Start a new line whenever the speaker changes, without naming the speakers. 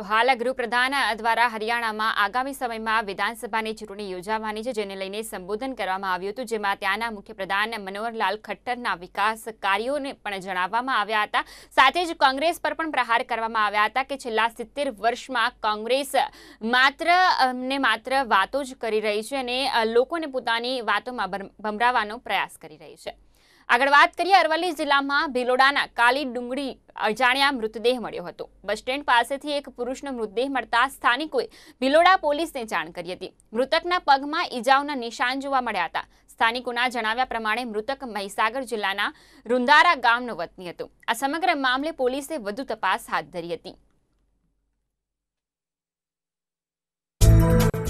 તો હાલ ગૃહપ્રધાન દ્વારા હરિયાણામાં આગામી સમયમાં વિધાનસભાની ચૂંટણી યોજાવાની છે, જેને લઈને સંબોધન કરવામાં આવ્યું હતું, જેમાં ત્યાંના મુખ્યપ્રધાન મનોહરલાલ ખટ્ટરના વિકાસ કાર્યોને પણ જણાવવામાં આવ્યા હતા। સાથે જ કોંગ્રેસ પર પણ પ્રહાર કરવામાં આવ્યા હતા કે છેલ્લા 70 વર્ષમાં કોંગ્રેસ માત્ર વાતો જ કરી રહી છે અને લોકોને પોતાની વાતોમાં ભમરાવવાનો પ્રયાસ કરી રહી છે। આગળ વાત કરીએ, અરવલ્લી જિલ્લામાં ભિલોડાના કાલી ડુંગળી અજાણ્યા મૃતદેહ મળ્યો હતો। બસ સ્ટેન્ડ પાસેથી એક પુરુષનો મૃતદેહ મળતા સ્થાનિકોએ ભિલોડા પોલીસને જાણ કરી હતી। મૃતકના પગમાં ઈજાઓના નિશાન જોવા મળ્યા હતા। સ્થાનિકોના જણાવ્યા પ્રમાણે મૃતક મહીસાગર જિલ્લાના રૂંધારા ગામનો વતની હતો। આ સમગ્ર મામલે પોલીસે વધુ તપાસ હાથ ધરી હતી।